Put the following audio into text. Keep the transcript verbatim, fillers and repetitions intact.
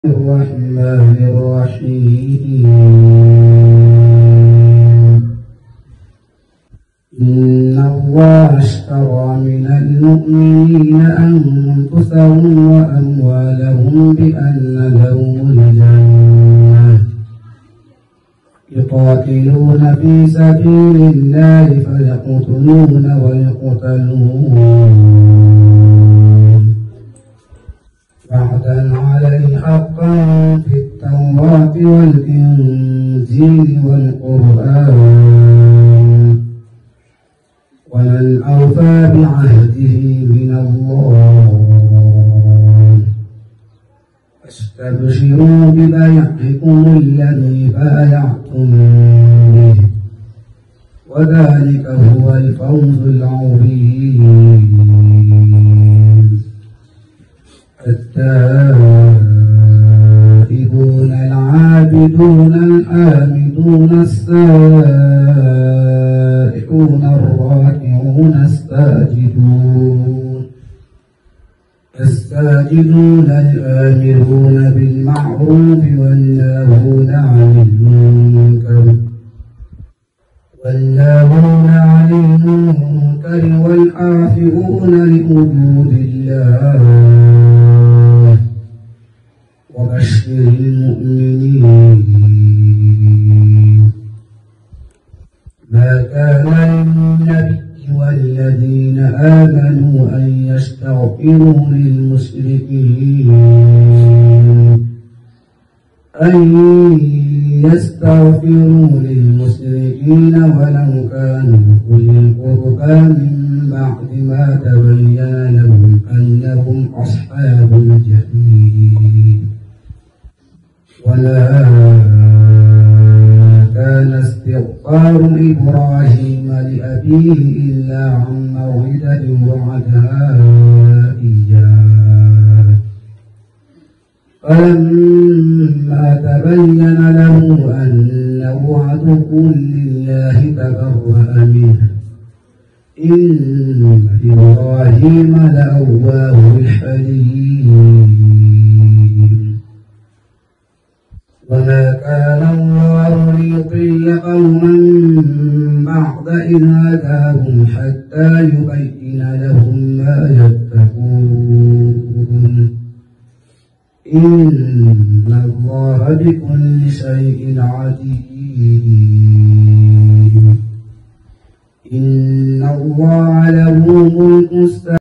الرحمن الرحيم. إن الله اشترى من المؤمنين أنفسهم وأموالهم بأن لهم الجنة يقاتلون في سبيل الله فيقتلون ويقتلون وعدا عليه حقا في التوراة والإنجيل والقرآن ومن أوفى بعهده من الله فاستبشروا ببيعكم الذي بايعتم به وذلك هو الفوز العظيم. التائبون العابدون الحامدون السائحون الراكعون الساجدون الساجدون الآمرون بالمعروف والناهون عن المنكر والناهون عن المنكر والعافون لحدود الله وبشر المؤمنين. ما كان للنبي والذين آمنوا أن يستغفروا للمشركين أن يستغفروا للمشركين ولو كانوا أولي القربى من بعد ما تبين لهم أنهم أصحاب الجحيم. ولا كان استغفار إبراهيم لأبيه إلا عن موعدة وعدها إياه فلما تبين له أنه عدو لله تبرأ منه إن إبراهيم لأواه حليم. وما كان الله ليضل قوما بعد إذ هداهم حتى يبين لهم ما يتقون إن الله بكل شيء عليم. إن الله له ملك السماوات